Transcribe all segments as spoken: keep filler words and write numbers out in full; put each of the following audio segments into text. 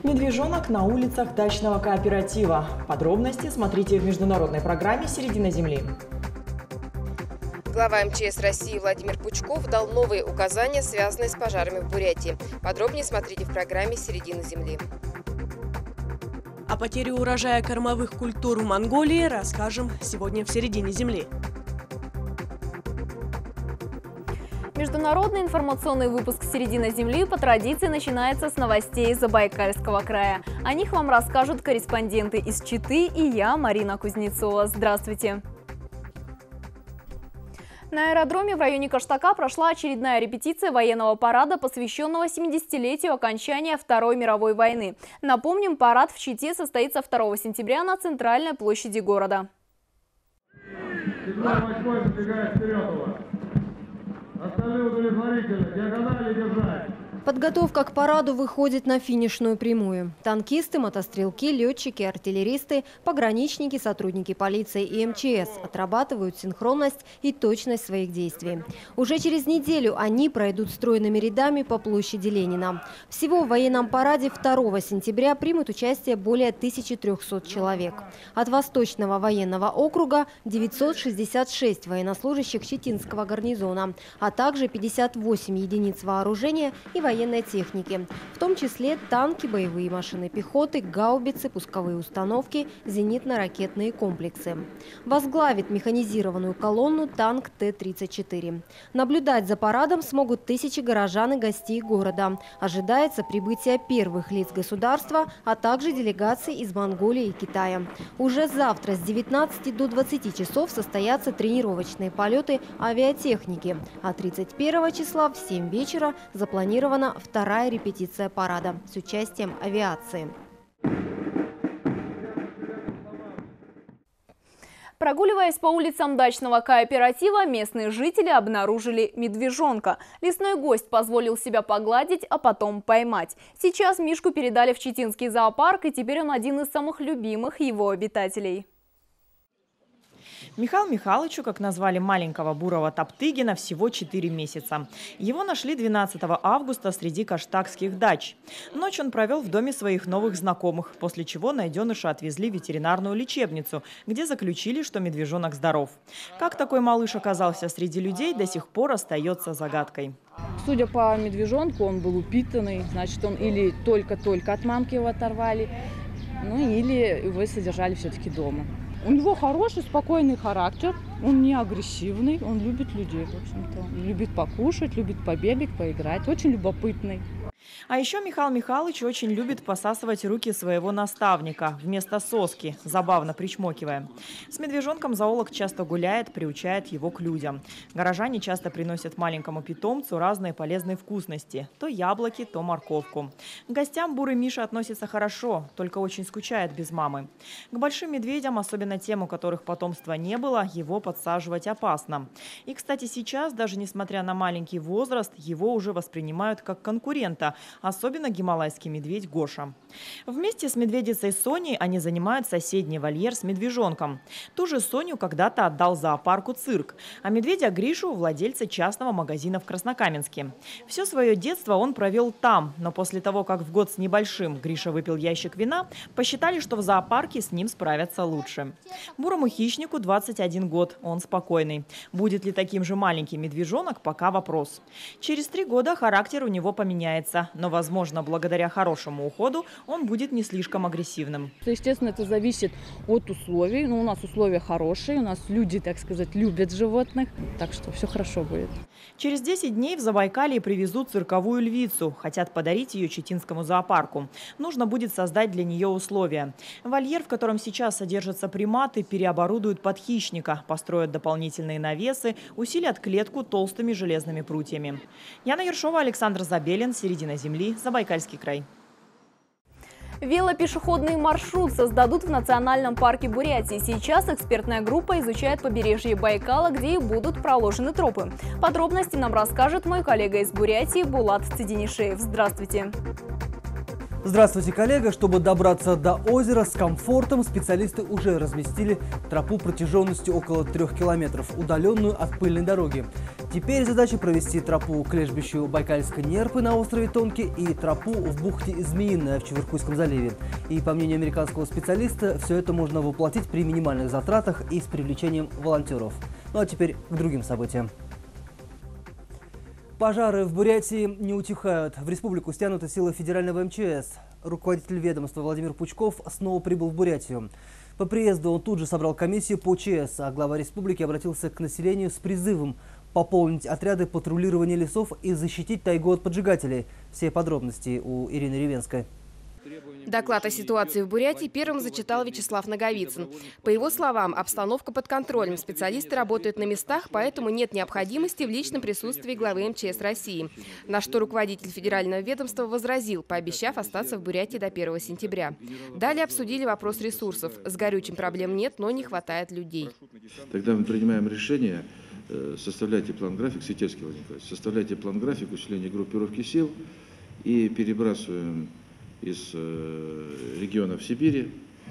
Медвежонок на улицах дачного кооператива. Подробности смотрите в международной программе «Середина земли». Глава эм че эс России Владимир Пучков дал новые указания, связанные с пожарами в Бурятии. Подробнее смотрите в программе «Середина земли». О потере урожая кормовых культур в Монголии расскажем сегодня в «Середине земли». Международный информационный выпуск «Середина земли» по традиции начинается с новостей Забайкальского края. О них вам расскажут корреспонденты из Читы и я, Марина Кузнецова. Здравствуйте! На аэродроме в районе Каштака прошла очередная репетиция военного парада, посвященного семидесятилетию окончания Второй мировой войны. Напомним, парад в Чите состоится второго сентября на центральной площади города. Остальные удовлетворительно. Диагонали держать. Подготовка к параду выходит на финишную прямую. Танкисты, мотострелки, летчики, артиллеристы, пограничники, сотрудники полиции и эм че эс отрабатывают синхронность и точность своих действий. Уже через неделю они пройдут стройными рядами по площади Ленина. Всего в военном параде второго сентября примут участие более тысячи трёхсот человек. От Восточного военного округа девятьсот шестьдесят шесть военнослужащих Читинского гарнизона, а также пятьдесят восемь единиц вооружения и военной техники, в том числе танки, боевые машины пехоты, гаубицы, пусковые установки, зенитно-ракетные комплексы. Возглавит механизированную колонну танк Т тридцать четыре. Наблюдать за парадом смогут тысячи горожан и гостей города. Ожидается прибытие первых лиц государства, а также делегаций из Монголии и Китая. Уже завтра с девятнадцати до двадцати часов состоятся тренировочные полеты авиатехники, а тридцать первого числа в семь вечера запланирована вторая репетиция парада с участием авиации. Прогуливаясь по улицам дачного кооператива, местные жители обнаружили медвежонка. Лесной гость позволил себя погладить, а потом поймать. Сейчас Мишку передали в Читинский зоопарк, и теперь он один из самых любимых его обитателей. Михаилу Михайловичу, как назвали маленького бурого Топтыгина, всего четыре месяца. Его нашли двенадцатого августа среди каштакских дач. Ночь он провел в доме своих новых знакомых, после чего найденыша отвезли в ветеринарную лечебницу, где заключили, что медвежонок здоров. Как такой малыш оказался среди людей, до сих пор остается загадкой. Судя по медвежонку, он был упитанный, значит, он или только-только от мамки его оторвали, ну или его содержали все-таки дома. У него хороший, спокойный характер, он не агрессивный, он любит людей, в общем-то. Любит покушать, любит побегать, поиграть, очень любопытный. А еще Михаил Михайлович очень любит посасывать руки своего наставника вместо соски, забавно причмокивая. С медвежонком зоолог часто гуляет, приучает его к людям. Горожане часто приносят маленькому питомцу разные полезные вкусности. То яблоки, то морковку. К гостям бурый Миша относится хорошо, только очень скучает без мамы. К большим медведям, особенно тем, у которых потомства не было, его подсаживать опасно. И, кстати, сейчас, даже несмотря на маленький возраст, его уже воспринимают как конкурента, особенно гималайский медведь Гоша. Вместе с медведицей Соней они занимают соседний вольер с медвежонком. Ту же Соню когда-то отдал зоопарку цирк, а медведя Гришу – владельца частного магазина в Краснокаменске. Все свое детство он провел там, но после того, как в год с небольшим Гриша выпил ящик вина, посчитали, что в зоопарке с ним справятся лучше. Бурому хищнику двадцать один год, он спокойный. Будет ли таким же маленький медвежонок – пока вопрос. Через три года характер у него поменяется. Но, возможно, благодаря хорошему уходу он будет не слишком агрессивным. Естественно, это зависит от условий. Но у нас условия хорошие, у нас люди, так сказать, любят животных. Так что все хорошо будет. Через десять дней в Забайкалье привезут цирковую львицу. Хотят подарить ее Читинскому зоопарку. Нужно будет создать для нее условия. Вольер, в котором сейчас содержатся приматы, переоборудуют под хищника, построят дополнительные навесы, усилят клетку толстыми железными прутьями. Яна Ершова, Александр Забелин, «Середина земли», Забайкальский край. Велопешеходный маршрут создадут в национальном парке Бурятии. Сейчас экспертная группа изучает побережье Байкала, где и будут проложены тропы. Подробности нам расскажет мой коллега из Бурятии Булат Цединишеев. Здравствуйте. Здравствуйте, коллега! Чтобы добраться до озера с комфортом, специалисты уже разместили тропу протяженностью около трех километров, удаленную от пыльной дороги. Теперь задача провести тропу к лежбищу Байкальской Нерпы на острове Тонки и тропу в бухте Змеиная в Чеверкуйском заливе. И по мнению американского специалиста, все это можно воплотить при минимальных затратах и с привлечением волонтеров. Ну а теперь к другим событиям. Пожары в Бурятии не утихают. В республику стянуты силы федерального эм че эс. Руководитель ведомства Владимир Пучков снова прибыл в Бурятию. По приезду он тут же собрал комиссию по ЧС, а глава республики обратился к населению с призывом пополнить отряды патрулирования лесов и защитить тайгу от поджигателей. Все подробности у Ирины Ревенской. Доклад о ситуации в Бурятии первым зачитал Вячеслав Наговицын. По его словам, обстановка под контролем, специалисты работают на местах, поэтому нет необходимости в личном присутствии главы эм че эс России. На что руководитель федерального ведомства возразил, пообещав остаться в Бурятии до первого сентября. Далее обсудили вопрос ресурсов. С горючим проблем нет, но не хватает людей. Тогда мы принимаем решение, составляйте план-график, Светецкий Владимир Николаевич, составляйте план-график усиления группировки сил и перебрасываем из э, регионов Сибири,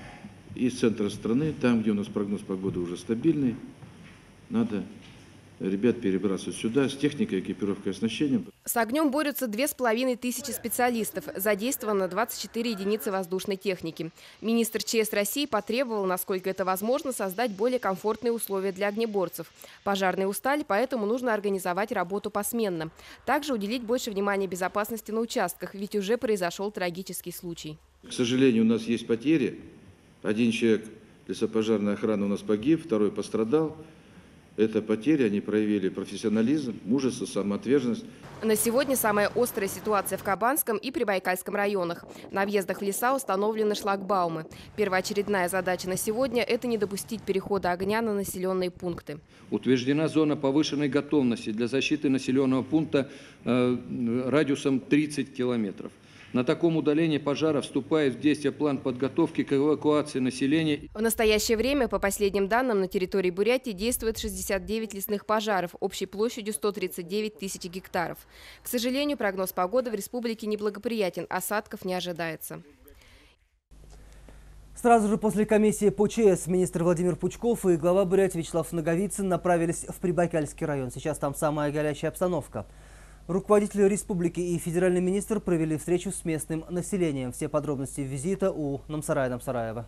из центра страны, там, где у нас прогноз погоды уже стабильный, надо ребят перебрасывать сюда с техникой, экипировкой, оснащением. С огнем борются две с половиной тысячи специалистов. Задействовано двадцать четыре единицы воздушной техники. Министр ЧС России потребовал, насколько это возможно, создать более комфортные условия для огнеборцев. Пожарные устали, поэтому нужно организовать работу посменно. Также уделить больше внимания безопасности на участках, ведь уже произошел трагический случай. К сожалению, у нас есть потери. Один человек лесопожарной охраны у нас погиб, второй пострадал. Это потери, они проявили профессионализм, мужество, самоотверженность. На сегодня самая острая ситуация в Кабанском и Прибайкальском районах. На въездах в леса установлены шлагбаумы. Первоочередная задача на сегодня – это не допустить перехода огня на населенные пункты. Утверждена зона повышенной готовности для защиты населенного пункта э, радиусом тридцать километров. На таком удалении пожара вступает в действие план подготовки к эвакуации населения. В настоящее время, по последним данным, на территории Бурятии действует шестьдесят девять лесных пожаров общей площадью сто тридцать девять тысяч гектаров. К сожалению, прогноз погоды в республике неблагоприятен, осадков не ожидается. Сразу же после комиссии по ЧС министр Владимир Пучков и глава Бурятии Вячеслав Наговицын направились в Прибайкальский район. Сейчас там самая горячая обстановка. Руководители республики и федеральный министр провели встречу с местным населением. Все подробности визита у Намсарая Намсараева.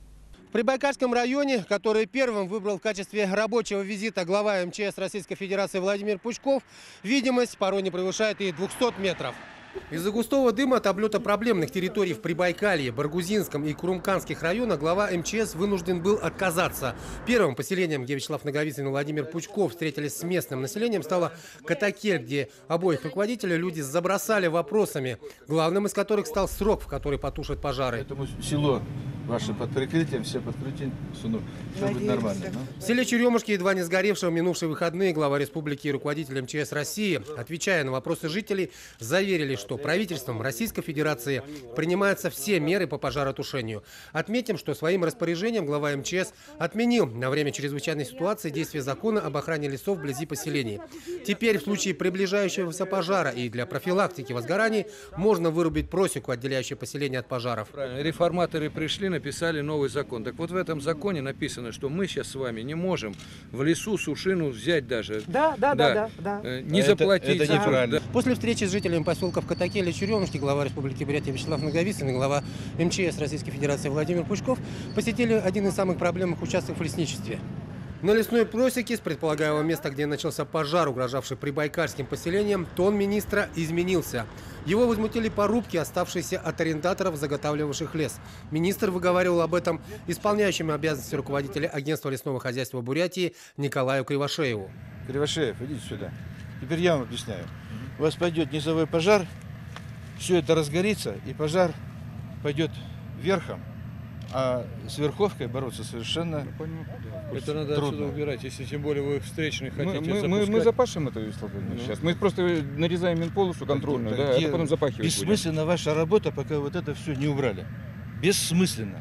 В Прибайкальском районе, который первым выбрал в качестве рабочего визита глава эм че эс Российской Федерации Владимир Пучков, видимость порой не превышает и двухсот метров. Из-за густого дыма от облета проблемных территорий в Прибайкалье, Баргузинском и Курумканских районах глава эм че эс вынужден был отказаться. Первым поселением, где Вячеслав Наговицын и Владимир Пучков встретились с местным населением, стало Катакель, где обоих руководителей люди забросали вопросами, главным из которых стал срок, в который потушат пожары. Этому село ваше под прикрытием, все под прикрытием, все будет нормально. Да? В селе Черемушки, едва не сгоревшего в минувшие выходные, глава республики и руководитель эм че эс России, отвечая на вопросы жителей, заверили, что правительством Российской Федерации принимаются все меры по пожаротушению. Отметим, что своим распоряжением глава эм че эс отменил на время чрезвычайной ситуации действие закона об охране лесов вблизи поселений. Теперь в случае приближающегося пожара и для профилактики возгораний можно вырубить просеку, отделяющую поселение от пожаров. Реформаторы пришли, написали новый закон. Так вот в этом законе написано, что мы сейчас с вами не можем в лесу сушину взять даже. Да, да, да, да. да, да. Не заплатить. Это, это неправильно. Да. После встречи с жителями поселков Катакель и Черемушки глава Республики Бурятия Вячеслав Наговицын и глава эм че эс Российской Федерации Владимир Пучков посетили один из самых проблемных участков в лесничестве. На лесной просеке с предполагаемого места, где начался пожар, угрожавший прибайкальским поселениям, тон министра изменился. Его возмутили порубки, оставшиеся от арендаторов, заготавливавших лес. Министр выговаривал об этом исполняющему обязанности руководителя агентства лесного хозяйства Бурятии Николаю Кривошееву. Кривошеев, идите сюда. Теперь я вам объясняю. У вас пойдет низовой пожар, все это разгорится, и пожар пойдет верхом. А с верховкой бороться совершенно это надо трудно. Отсюда убирать, если тем более вы встречных хотите мы, мы, мы запашем это, Вячеслав Владимирович, сейчас. Мы просто нарезаем минполосу контрольную, да, а потом запахивать бессмысленна будем. Ваша работа, пока вот это все не убрали. Бессмысленно.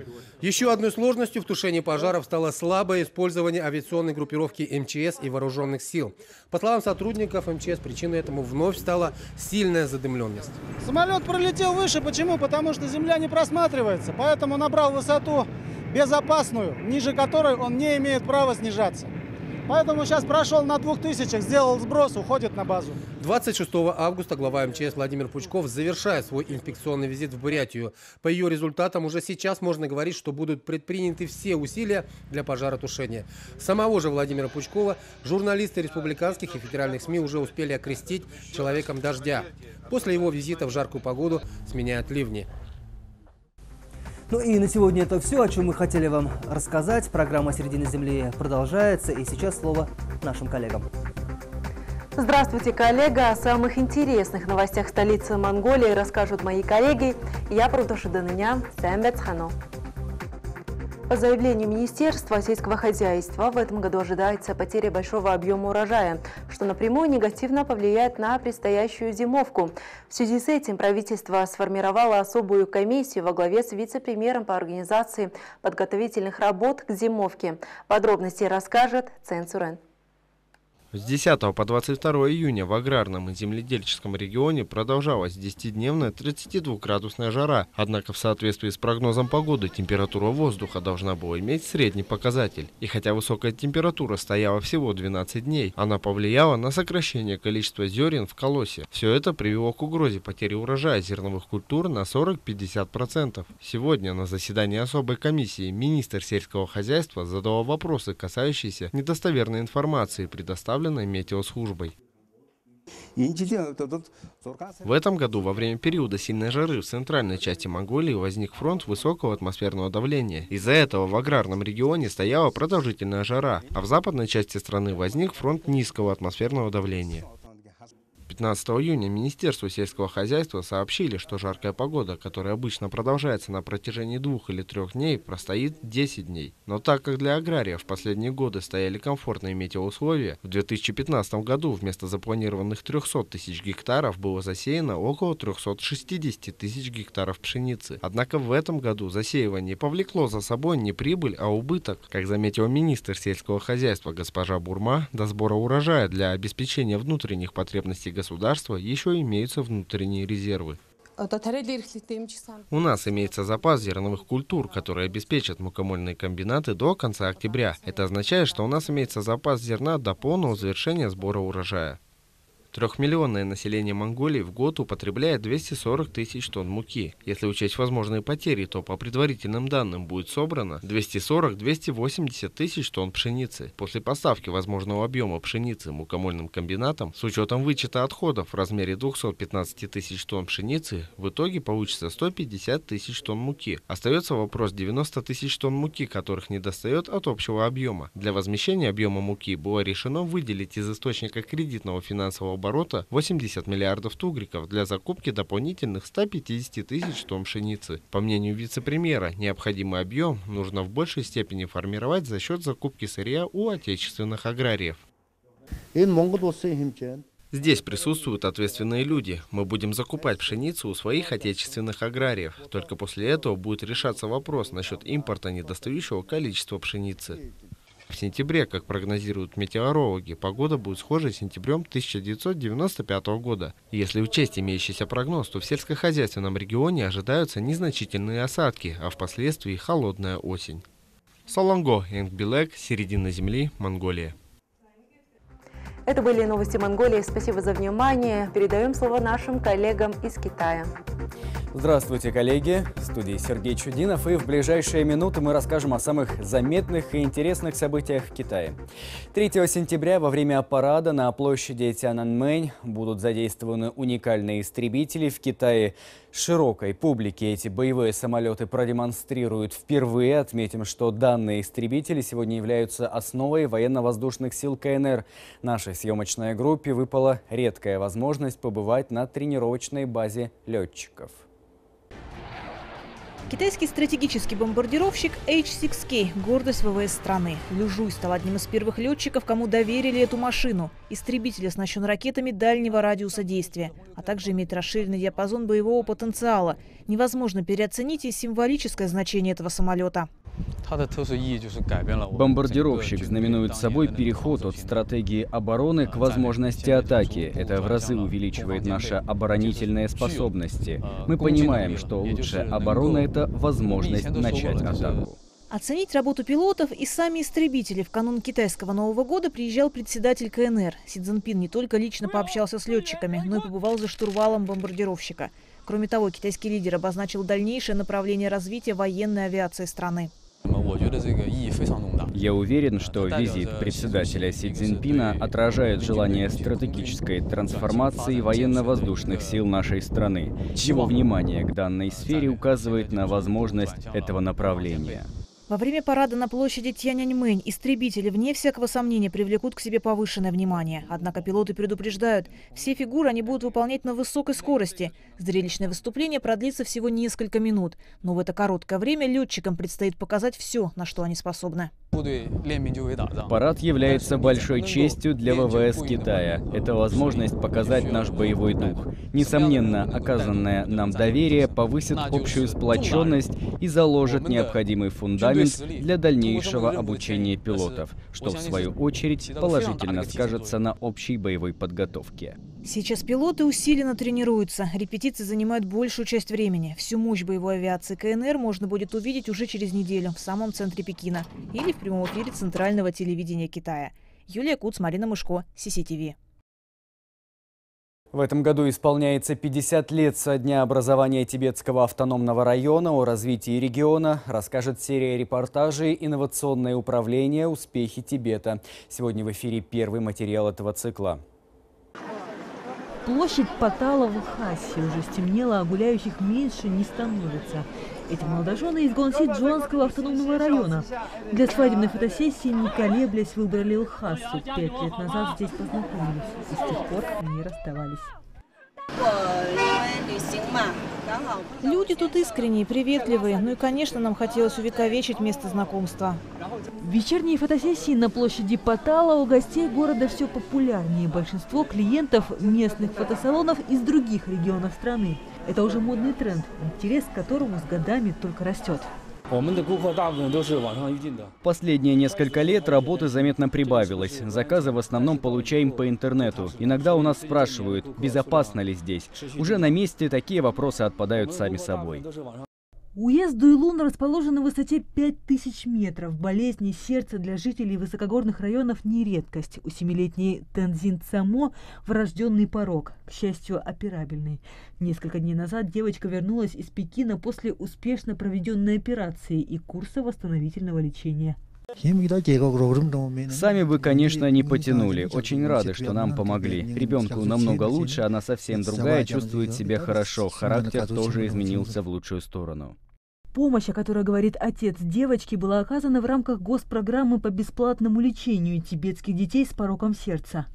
Еще одной сложностью в тушении пожаров стало слабое использование авиационной группировки эм че эс и вооруженных сил. По словам сотрудников эм че эс, причиной этому вновь стала сильная задымленность. Самолет пролетел выше. Почему? Потому что земля не просматривается. Поэтому набрал высоту безопасную, ниже которой он не имеет права снижаться. Поэтому сейчас прошел на двух тысячах, сделал сброс, уходит на базу. двадцать шестого августа глава эм че эс Владимир Пучков завершает свой инспекционный визит в Бурятию. По ее результатам уже сейчас можно говорить, что будут предприняты все усилия для пожаротушения. Самого же Владимира Пучкова журналисты республиканских и федеральных СМИ уже успели окрестить человеком дождя. После его визита в жаркую погоду сменяют ливни. Ну и на сегодня это все, о чем мы хотели вам рассказать. Программа «Середина земли» продолжается. И сейчас слово нашим коллегам. Здравствуйте, коллега. О самых интересных новостях столицы Монголии расскажут мои коллеги. Я Продушиданыня Сэмбецхано. По заявлению Министерства сельского хозяйства, в этом году ожидается потеря большого объема урожая, что напрямую негативно повлияет на предстоящую зимовку. В связи с этим правительство сформировало особую комиссию во главе с вице-премьером по организации подготовительных работ к зимовке. Подробности расскажет Цен Цурен. С десятого по двадцать второе июня в аграрном и земледельческом регионе продолжалась десятидневная тридцатидвухградусная жара. Однако в соответствии с прогнозом погоды температура воздуха должна была иметь средний показатель. И хотя высокая температура стояла всего двенадцать дней, она повлияла на сокращение количества зерен в колосе. Все это привело к угрозе потери урожая зерновых культур на сорок-пятьдесят процентов. Сегодня на заседании особой комиссии министр сельского хозяйства задал вопросы, касающиеся недостоверной информации, предоставленной метеослужбой. В этом году во время периода сильной жары в центральной части Монголии возник фронт высокого атмосферного давления. Из-за этого в аграрном регионе стояла продолжительная жара, а в западной части страны возник фронт низкого атмосферного давления. пятнадцатого июня Министерству сельского хозяйства сообщили, что жаркая погода, которая обычно продолжается на протяжении двух или трех дней, простоит десять дней. Но так как для агрария в последние годы стояли комфортные метеоусловия, в две тысячи пятнадцатом году вместо запланированных трёхсот тысяч гектаров было засеяно около трёхсот шестидесяти тысяч гектаров пшеницы. Однако в этом году засеивание повлекло за собой не прибыль, а убыток. Как заметил министр сельского хозяйства госпожа Бурма, до сбора урожая для обеспечения внутренних потребностей государства еще имеются внутренние резервы. У нас имеется запас зерновых культур, которые обеспечат мукомольные комбинаты до конца октября. Это означает, что у нас имеется запас зерна до полного завершения сбора урожая. Трехмиллионное население Монголии в год употребляет двести сорок тысяч тонн муки. Если учесть возможные потери, то по предварительным данным будет собрано двести сорок — двести восемьдесят тысяч тонн пшеницы. После поставки возможного объема пшеницы мукомольным комбинатам с учетом вычета отходов в размере двухсот пятнадцати тысяч тонн пшеницы в итоге получится сто пятьдесят тысяч тонн муки. Остается вопрос девяноста тысяч тонн муки, которых недостает от общего объема. Для возмещения объема муки было решено выделить из источника кредитного финансового оборота восемьдесят миллиардов тугриков для закупки дополнительных ста пятидесяти тысяч тонн пшеницы. По мнению вице-премьера, необходимый объем нужно в большей степени формировать за счет закупки сырья у отечественных аграриев. Здесь присутствуют ответственные люди. Мы будем закупать пшеницу у своих отечественных аграриев. Только после этого будет решаться вопрос насчет импорта недостающего количества пшеницы. В сентябре, как прогнозируют метеорологи, погода будет схожей с сентябрем тысяча девятьсот девяносто пятого года. Если учесть имеющийся прогноз, то в сельскохозяйственном регионе ожидаются незначительные осадки, а впоследствии холодная осень. Солонго, Энгбилек, середина земли, Монголия. Это были новости Монголии. Спасибо за внимание. Передаем слово нашим коллегам из Китая. Здравствуйте, коллеги! В студии Сергей Чудинов, и в ближайшие минуты мы расскажем о самых заметных и интересных событиях в Китае. третьего сентября во время парада на площади Тяньаньмэнь будут задействованы уникальные истребители. В Китае широкой публике эти боевые самолеты продемонстрируют впервые. Отметим, что данные истребители сегодня являются основой военно-воздушных сил ка эн эр. Нашей съемочной группе выпала редкая возможность побывать на тренировочной базе летчиков. Китайский стратегический бомбардировщик эйч шесть кей – гордость вэ вэ эс страны. Лю Жуй стал одним из первых летчиков, кому доверили эту машину. Истребитель оснащен ракетами дальнего радиуса действия, а также имеет расширенный диапазон боевого потенциала. Невозможно переоценить и символическое значение этого самолета. Бомбардировщик знаменует собой переход от стратегии обороны к возможности атаки. Это в разы увеличивает наши оборонительные способности. Мы понимаем, что лучшая оборона – это возможность начать атаку. Оценить работу пилотов и сами истребители в канун китайского Нового года приезжал председатель ка эн эр. Си Цзиньпин не только лично пообщался с летчиками, но и побывал за штурвалом бомбардировщика. Кроме того, китайский лидер обозначил дальнейшее направление развития военной авиации страны. Я уверен, что визит председателя Си Цзиньпина отражает желание стратегической трансформации военно-воздушных сил нашей страны. Его внимание к данной сфере указывает на возможность этого направления. Во время парада на площади Тяньаньмэнь истребители, вне всякого сомнения, привлекут к себе повышенное внимание. Однако пилоты предупреждают, все фигуры они будут выполнять на высокой скорости. Зрелищное выступление продлится всего несколько минут. Но в это короткое время летчикам предстоит показать все, на что они способны. Парад является большой честью для вэ вэ эс Китая. Это возможность показать наш боевой дух. Несомненно, оказанное нам доверие повысит общую сплоченность и заложит необходимый фундамент для дальнейшего обучения пилотов, что в свою очередь положительно скажется на общей боевой подготовке. Сейчас пилоты усиленно тренируются. Репетиции занимают большую часть времени. Всю мощь боевой авиации ка эн эр можно будет увидеть уже через неделю в самом центре Пекина или в прямом эфире центрального телевидения Китая. Юлия Куц, Марина Мышко, Си Си Ти Ви. В этом году исполняется пятьдесят лет со дня образования Тибетского автономного района. О развитии региона расскажет серия репортажей «Инновационное управление. Успехи Тибета». Сегодня в эфире первый материал этого цикла. Площадь Патала в Лхасе уже стемнело, а гуляющих меньше не становится. Эти молодожены из Гонси-Джонского автономного района. Для свадебной фотосессии, не колеблясь, выбрали Лхасу. Пять лет назад здесь познакомились. И с тех пор они расставались. Люди тут искренние, приветливые. Ну и, конечно, нам хотелось увековечить место знакомства. Вечерние фотосессии на площади Патала у гостей города все популярнее. Большинство клиентов местных фотосалонов из других регионов страны. Это уже модный тренд, интерес к которому с годами только растет. Последние несколько лет работы заметно прибавилось. Заказы в основном получаем по интернету. Иногда у нас спрашивают, безопасно ли здесь. Уже на месте такие вопросы отпадают сами собой. Уезд Дуйлун расположен на высоте пять тысяч метров. Болезни сердца для жителей высокогорных районов не редкость. У семилетней Тензин Цамо врожденный порок, к счастью, операбельный. Несколько дней назад девочка вернулась из Пекина после успешно проведенной операции и курса восстановительного лечения. Сами бы, конечно, не потянули. Очень рады, что нам помогли. Ребенку намного лучше, она совсем другая, чувствует себя хорошо. Характер тоже изменился в лучшую сторону. Помощь, о которой говорит отец девочки, была оказана в рамках госпрограммы по бесплатному лечению тибетских детей с пороком сердца.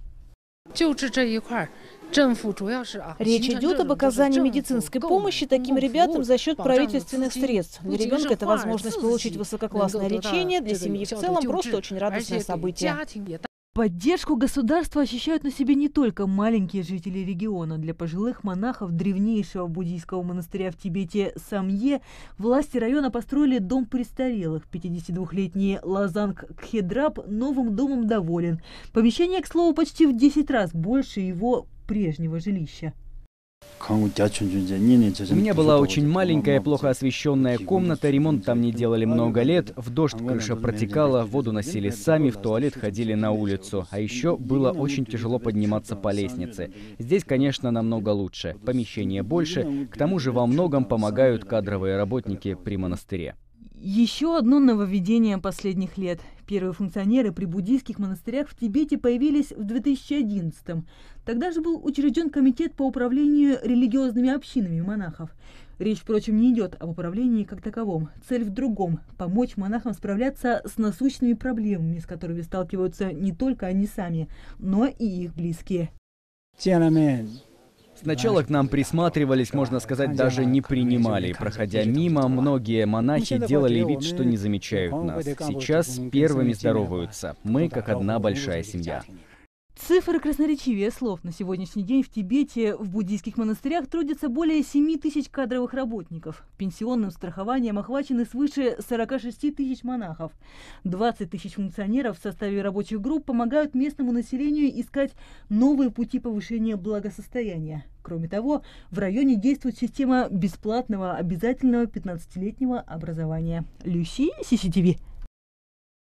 Речь идет об оказании медицинской помощи таким ребятам за счет правительственных средств. Для ребенка это возможность получить высококлассное лечение, для семьи в целом просто очень радостное событие. Поддержку государства ощущают на себе не только маленькие жители региона. Для пожилых монахов древнейшего буддийского монастыря в Тибете Самье власти района построили дом престарелых. пятидесятидвухлетний Лазанг Кхедраб новым домом доволен. Помещение, к слову, почти в десять раз больше его прежнего жилища. У меня была очень маленькая, плохо освещенная комната, ремонт там не делали много лет, в дождь крыша протекала, воду носили сами, в туалет ходили на улицу, а еще было очень тяжело подниматься по лестнице. Здесь, конечно, намного лучше, помещение больше, к тому же во многом помогают кадровые работники при монастыре. Еще одно нововведение последних лет. Первые функционеры при буддийских монастырях в Тибете появились в две тысячи одиннадцатом. Тогда же был учрежден комитет по управлению религиозными общинами монахов. Речь, впрочем, не идет об управлении как таковом. Цель в другом – помочь монахам справляться с насущными проблемами, с которыми сталкиваются не только они сами, но и их близкие. Сначала к нам присматривались, можно сказать, даже не принимали. Проходя мимо, многие монахи делали вид, что не замечают нас. Сейчас первыми здороваются. Мы как одна большая семья. Цифры красноречивее слов. На сегодняшний день в Тибете в буддийских монастырях трудятся более семи тысяч кадровых работников. Пенсионным страхованием охвачены свыше сорока шести тысяч монахов. двадцать тысяч функционеров в составе рабочих групп помогают местному населению искать новые пути повышения благосостояния. Кроме того, в районе действует система бесплатного обязательного пятнадцатилетнего образования. Люси, си си ти ви.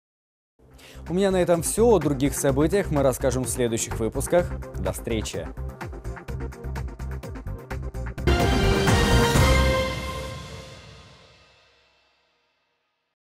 У меня на этом все. О других событиях мы расскажем в следующих выпусках. До встречи!